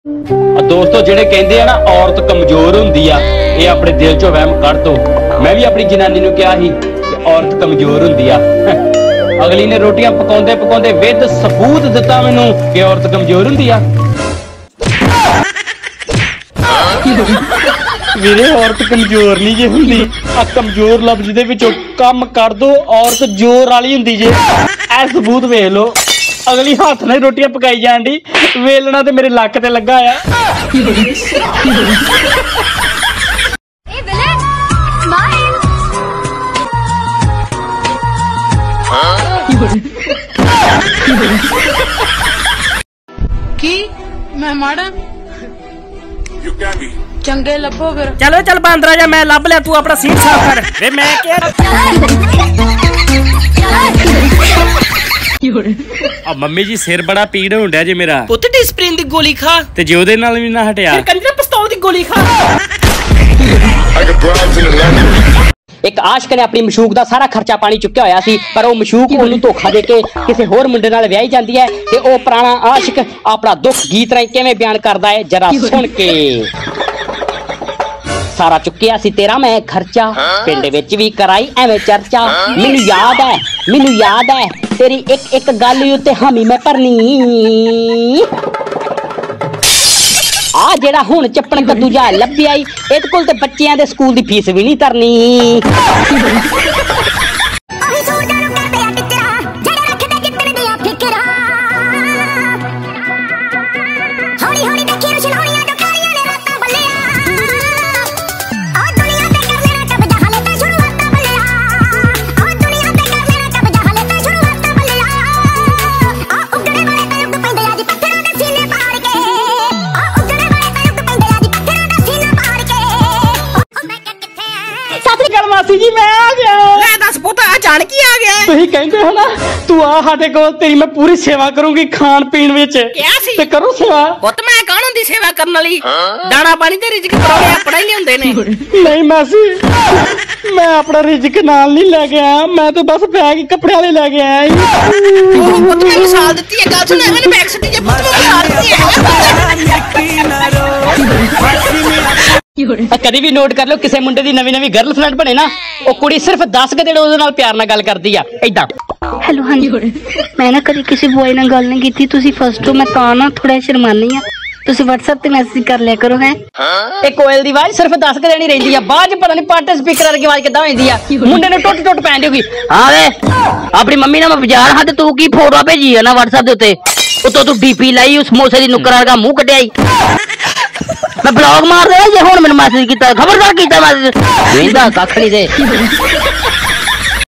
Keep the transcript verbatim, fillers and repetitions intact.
दोस्तों जेडे कहते हैं ना औरत कमजोर होंदी आ, ये अपने दिल चो वहम कढ़ दो। मैं भी अपनी जनानी नूं कहा ही कि औरत कमजोर होंदी आ। अगली ने रोटियां पकाउंदे पकाउंदे विद सबूत दिता मैनूं कि औरत कमजोर होंदी आ। वीरे औरत कमजोर नहीं जे हुंदी, आ कमजोर लफ्ज दे विचों कम कर दो, औरत जोर वाली हुंदी जे। ऐ सबूत वेख लो, अगली हाथ ने रोटियां पकाई जान दी, वेलना ते मेरे लक ते लगा आ। की मैं माड़ा चंगे लभो फिर। चलो चल बांदरा जा, मैं लभ लिया, तू अपना सीट साफ कर। वे मैं क्या अब मम्मी जी सिर बड़ा पीड़ होंडा जे मेरा। पुੱਤ डिस्प्रिन दी गोली खा ते जे ओदे नाल भी ना हटिया, फिर कंजरा पिस्तौल दी गोली खा। एक आशिक ने अपनी मशूक दा सारा खर्चा पानी चुक्या होया सी, पर वो मशूक ओनू धोखा दे के किसी होर मुंडे नाल व्याही जांदी है ते ओ पुराना आशिक अपना दुख गीत राही किवें बयान करदा है, जरा सुन के। सारा चुक्या सी तेरा मैं खर्चा, पिंड विच भी कराई एवें चर्चा। मैनू याद है मैनू याद है तेरी एक एक गल उत्ते हामी मैं भरनी। आ जेड़ा हुण चप्पन कद्दू जा लभ्या ई, इहदे कोल ते बच्चियां दे स्कूल दी फीस भी नहीं तरनी। मासी जी मैं आ गया। ले दस पुੱਤ अचानक ही आ गया। तुही कहंदे हो ना तू आ साडे कोल, तेरी मैं पूरी सेवा करूंगी खान पीन विच। क्या सी ते करो सेवा। पुੱਤ मैं कौन हुंदी सेवा करन वाली? दाना पानी ते रिजक परौणे अपना ही लियाउंदे ने। नहीं मासी, मैं अपना रिजक नाल नहीं लेके आया, मैं तो बस बैग कपड़े वाले लेके आया ही। पुੱਤ मैं मिसाल दित्ती है, गल सुन एवें बैग सट्टी जे पुੱਤ मैं मिसाल दित्ती है। कभी भी नोट कर लो, किसी मुंडे दी नवी नवी गर्लफ्रेंड बने ना, वो कुड़ी सिर्फ दस के दिन ओदे नाल प्यार नाल गल करदी आ इदां। हेलो हाँ जी, मैं ना कभी किसी बॉय नाल गल नहीं की, तुसी फर्स्ट हो, मैं तां ना थोड़ा शर्मानी आ। तुसी व्हाट्सएप ते मैसेज कर लिया करो। है एक कोयल दी आवाज सिर्फ दस के दिन ही रहिंदी आ, बाद च पता नहीं पाटे स्पीकर वर्गी आवाज किदां होंदी आ, मुंडे ने टुट टुट पैंदी होगी। हां वे अपनी मम्मी ने मैं बाजार हां ते तू की फोटो भेजी है ना व्हाट्सएप दे उत्ते, उतो तू डीपी लाई उस समोसे दी नुक्कर वर्गा मुंह कढियाई। मैं ब्लॉग मार दे जे हुण मैनूं मैसेज कीता, खबरदार कीता मैसेज, वेंदा कख नहीं दे।